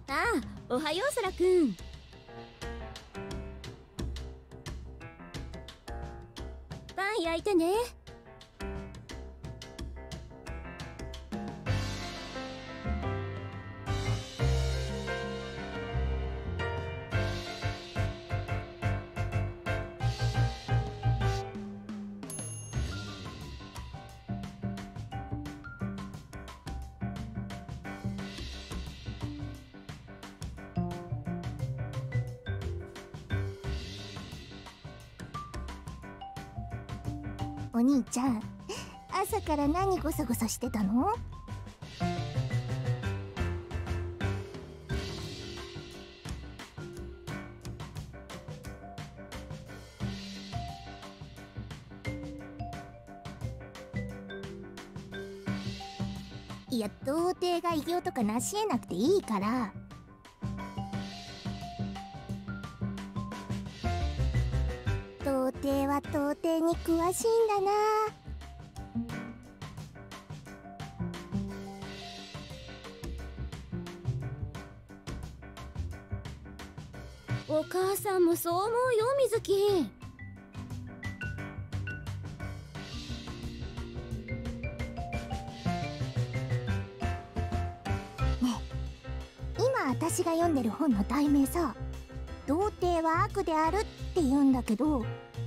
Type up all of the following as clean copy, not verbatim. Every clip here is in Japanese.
ああ、おはようそらくん。パン焼いてね。 お兄ちゃん、朝から何ゴソゴソしてたの？いや、童貞が偉業とか成し得なくていいから。童貞は童貞に詳しいんだな。 お母さんもそう思うよ、水木。 今私が読んでる本の題名さ、童貞は悪であるって言うんだけど、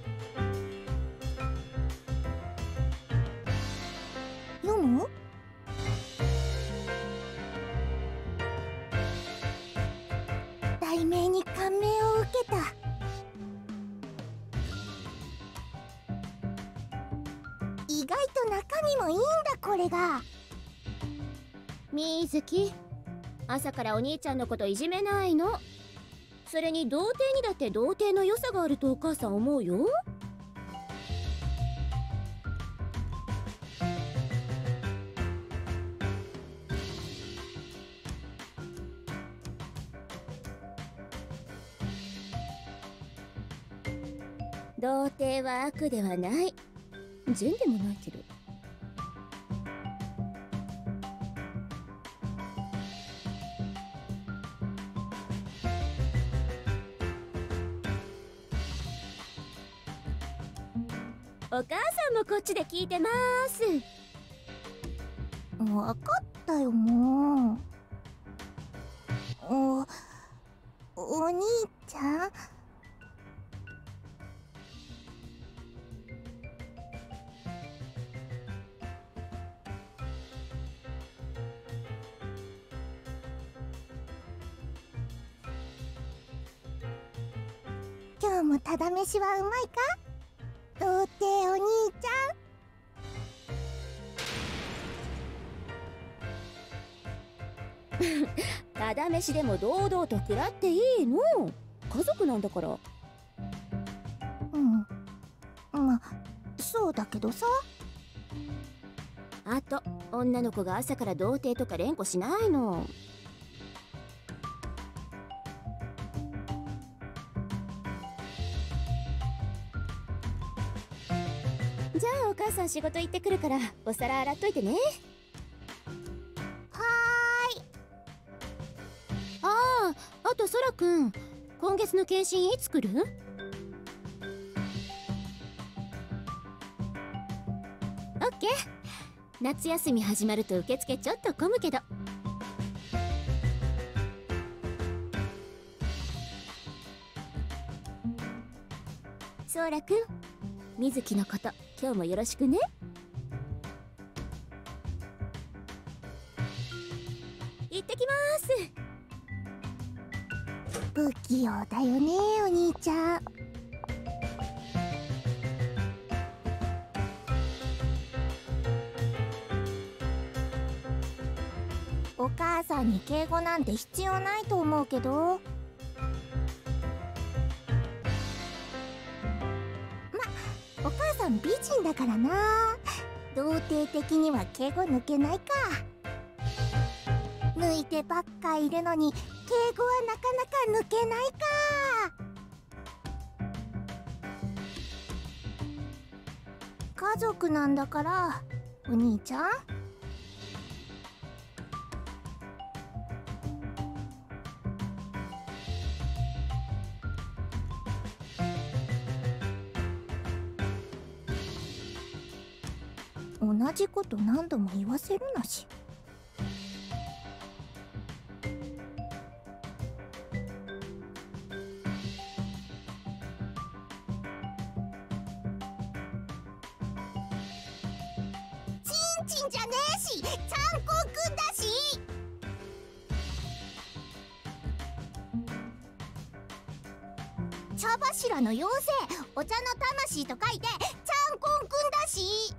読む？題名に感銘を受けた。意外と中身もいいんだ、これが。 水木、朝からお兄ちゃんのこといじめないの。それに童貞にだって童貞の良さがあるとお母さん思うよ。童貞は悪ではない。善でもないけど。お母さんもこっちで聞いてます。 わかったよ、もう。お兄ちゃん？今日もただ飯はうまいか？童貞お兄ちただ飯でも堂々と食らっていいの。家族なんだから。 ゃん。まあ、そうだけどさ。 あと、女の子が朝から童貞とか連呼しないの。じゃあお母さん仕事行ってくるからお皿洗っといてね。 はーい。 ああ、あとそらくん、今月の検診いつ来る？オッケー。夏休み始まると受付ちょっと混むけど。そらくん、水木のこと今日もよろしくね。行ってきます。 不器用だよね、お兄ちゃん。お母さんに敬語なんて必要ないと思うけど。お母さん美人だからな。童貞的には敬語抜けないか。抜いてばっかいるのに敬語はなかなか抜けないか。家族なんだからお兄ちゃん。 同じこと何度も言わせるなし。ちんちんじゃねえし、ちゃんこくんだし。茶柱の妖精、お茶の魂と書いてちゃんこんくんだし。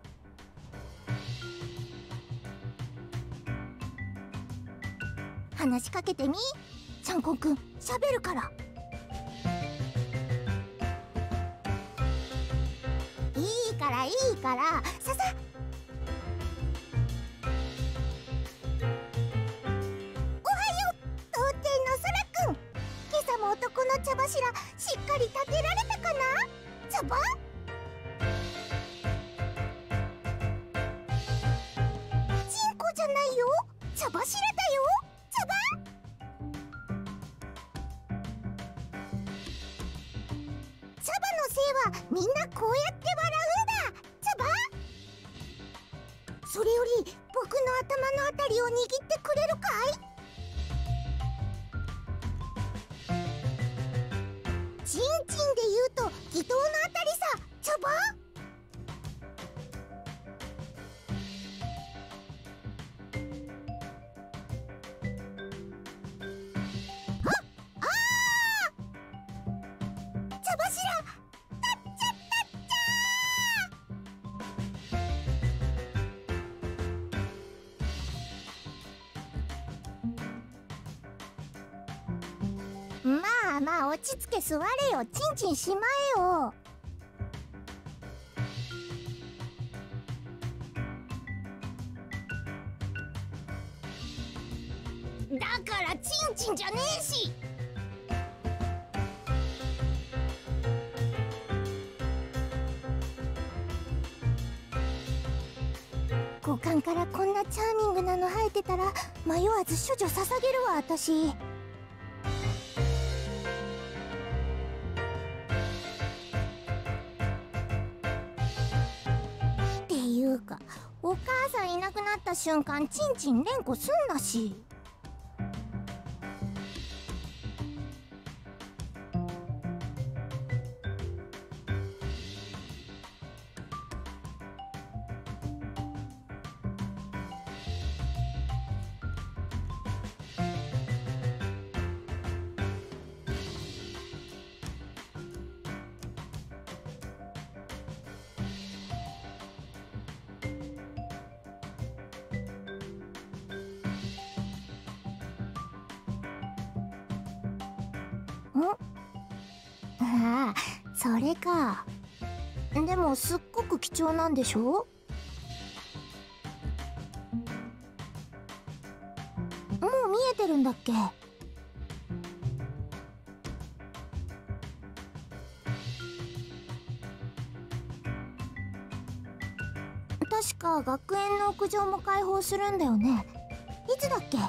話しかけてみ、ちゃんこんくん喋るから。いいからいいから、ささ。おはよう、童貞のそらくん。今朝も男の茶柱しっかり立てられたかな。茶葉チンコじゃないよ、茶柱だよ。茶葉茶葉のせいはみんなこうやって笑うんだ。茶葉それより僕の頭のあたりを握ってくれるかい。チンチンで言うと義堂のあたりさ、茶葉茶柱、たっちゃったっちゃー。まあまあ落ち着け、座れよ。チンチンしまえよ。だからチンチンじゃねえし。股間からこんなチャーミングなの生えてたら迷わず処女捧げるわ、私。っていうか、お母さんいなくなった瞬間チンチン連呼すんなし。ああ、それか。でもすっごく貴重なんでしょ。もう見えてるんだっけ。確か学園の屋上も開放するんだよね。いつだっけ。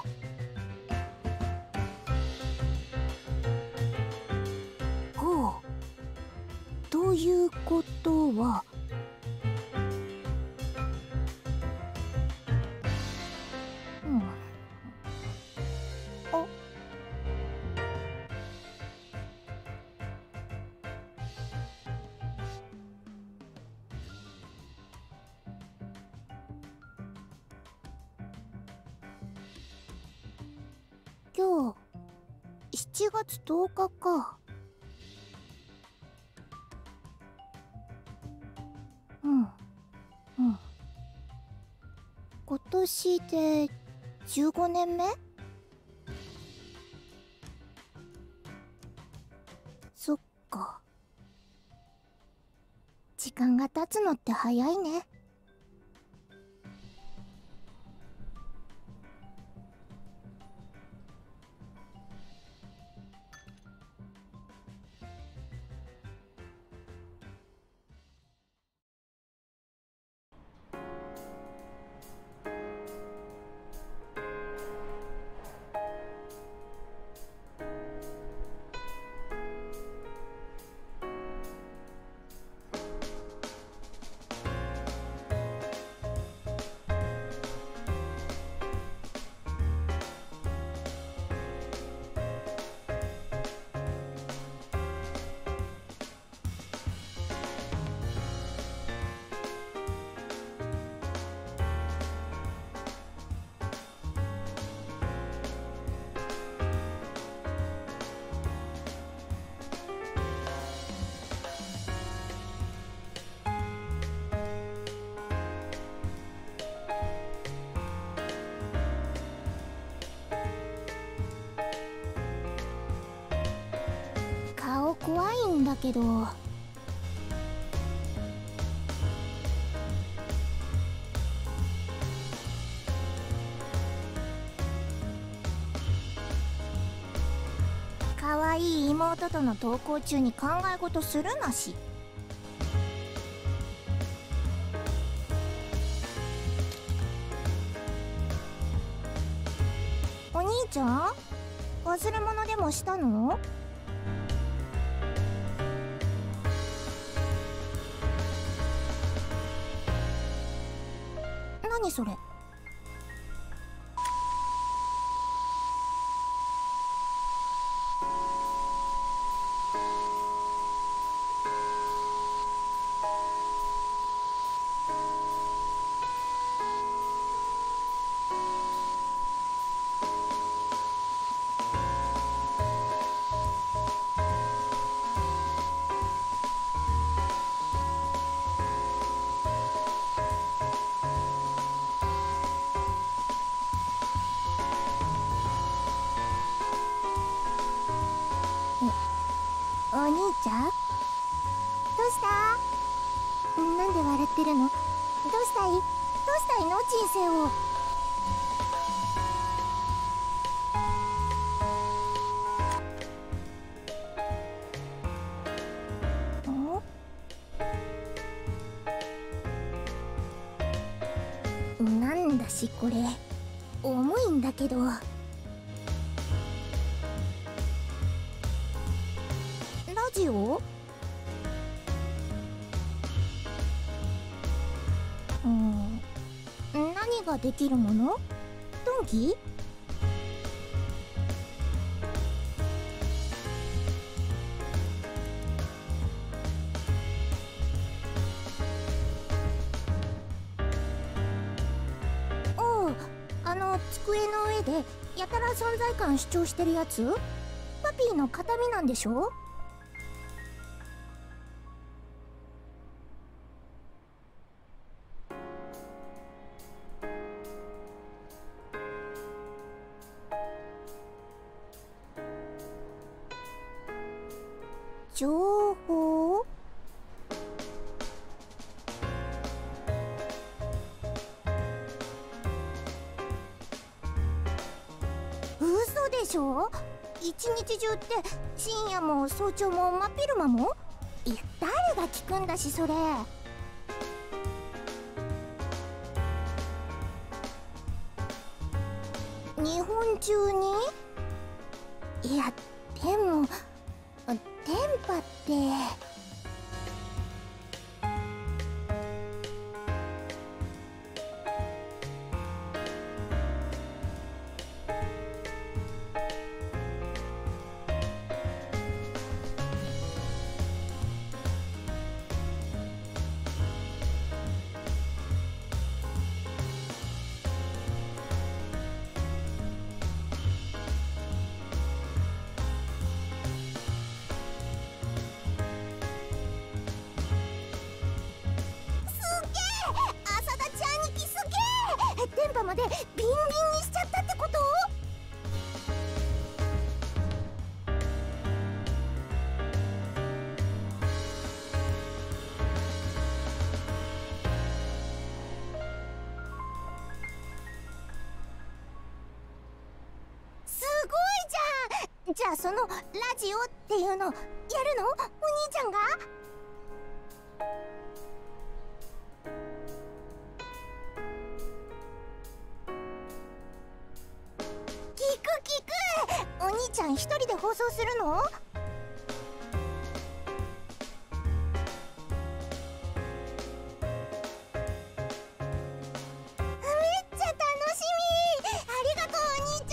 ということは、あ、今日7月10日か。今年で15年目？そっか。時間が経つのって早いね。 けど。可愛い妹との登校中に考え事するなし。お兄ちゃん、忘れ物でもしたの？何それ？お兄ちゃん、どうした？なんで笑ってるの？どうしたい？どうしたいの？人生を。なんだしこれ、重いんだけど。ラジオ？何ができるもの？ドンキ？机の上でやたら存在感主張してるやつ？パピーの形見なんでしょ？情報？嘘でしょ？一日中って深夜も早朝も真っ昼間も？いや、誰が聞くんだしそれ。日本中に？いや、でも電波って。電波までビンビンにしちゃったってこと？すごいじゃん。じゃあそのラジオっていうのやるの？お兄ちゃんが？お兄ちゃん一人で放送するの？めっちゃ楽しみ。ありがとうお兄ちゃ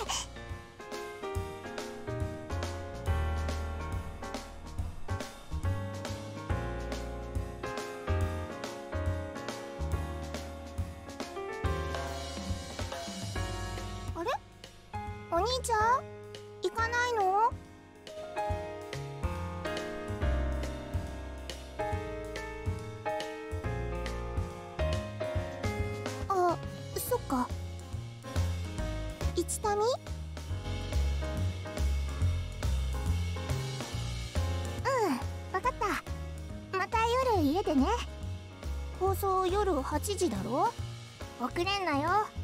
ん。あれ？お兄ちゃん？行かないの？あ、そっか。一民？ てね。放送夜8時だろ。遅れんなよ。